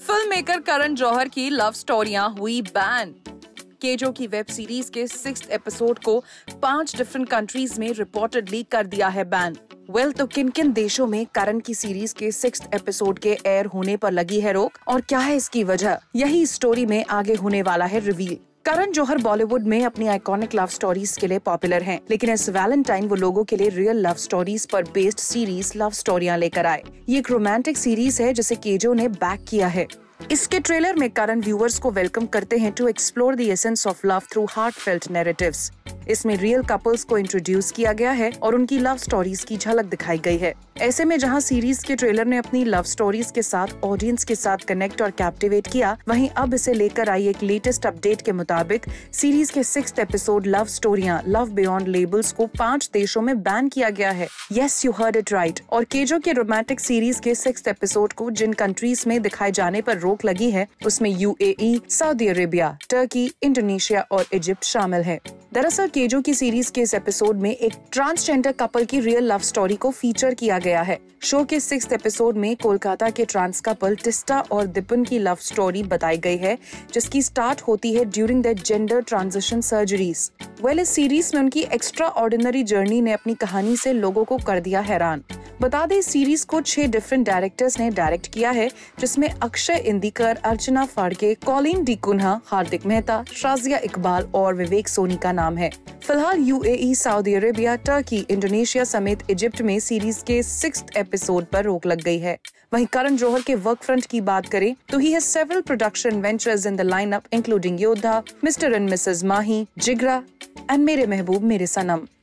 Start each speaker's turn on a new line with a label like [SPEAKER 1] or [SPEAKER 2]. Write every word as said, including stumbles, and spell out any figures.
[SPEAKER 1] Film maker Karan Johar की love स्टोरियां हुई बैन। केजो की वेब सीरीज के सिक्स्थ एपिसोड को पांच डिफरेंट कंट्रीज में रिपोर्टेडली कर दिया है बैन। वेल well, तो किन किन देशों में करण की सीरीज के सिक्स्थ एपिसोड के एयर होने पर लगी है रोक और क्या है इसकी वजह, यही स्टोरी में आगे होने वाला है रिवील। करण जौहर बॉलीवुड में अपनी आइकॉनिक लव स्टोरीज के लिए पॉपुलर हैं, लेकिन इस वैलेंटाइन वो लोगों के लिए रियल लव स्टोरीज पर बेस्ड सीरीज लव स्टोरियां लेकर आए। ये एक रोमांटिक सीरीज है जिसे केजो ने बैक किया है। इसके ट्रेलर में करण व्यूअर्स को वेलकम करते हैं to explore the essence of love through heartfelt narratives. इसमें रियल कपल्स को इंट्रोड्यूस किया गया है और उनकी लव स्टोरीज की झलक दिखाई गई है। ऐसे में जहां सीरीज के ट्रेलर ने अपनी लव स्टोरीज के साथ ऑडियंस के साथ कनेक्ट और कैप्टिवेट किया, वहीं अब इसे लेकर आई एक लेटेस्ट अपडेट के मुताबिक सीरीज के सिक्स्थ एपिसोड लव स्टोरियां लव बियॉन्ड लेबल्स को पांच देशों में बैन किया गया है। Yes, you heard it right. और केजो के रोमांटिक सीरीज के सिक्स्थ एपिसोड को जिन कंट्रीज में दिखाए जाने पर रोक लगी है, उसमें UAE, Saudi Arabia, Turkey, Indonesia और इजिप्ट शामिल है। दरअसल केजो की सीरीज के इस एपिसोड में एक ट्रांसजेंडर कपल की रियल लव स्टोरी को फीचर किया गया है। शो के सिक्स्थ एपिसोड में कोलकाता के ट्रांस कपल टिस्टा और दिपन की लव स्टोरी बताई गई है, जिसकी स्टार्ट होती है during the gender transition surgeries. Well, इस सीरीज में उनकी एक्स्ट्रा ऑर्डिनरी जर्नी ने अपनी कहानी से लोगों को कर दिया हैरान। बता दें, इस सीरीज को छह डिफरेंट डायरेक्टर्स ने डायरेक्ट किया है, जिसमें अक्षय इंदिकर, अर्चना फाड़के, कॉलिन डी कुन्हा, हार्दिक मेहता, शाजिया इकबाल और विवेक सोनी का नाम है। फिलहाल UAE, Saudi Arabia, Turkey, Indonesia समेत इजिप्ट में सीरीज के सिक्स्थ एपिसोड पर रोक लग गई है। वहीं करण जौहर के वर्क फ्रंट की बात करें तो he has several production ventures in the lineup including Yodha, Mr and Mrs Mahi, Jigra and मेरे महबूब मेरे सनम।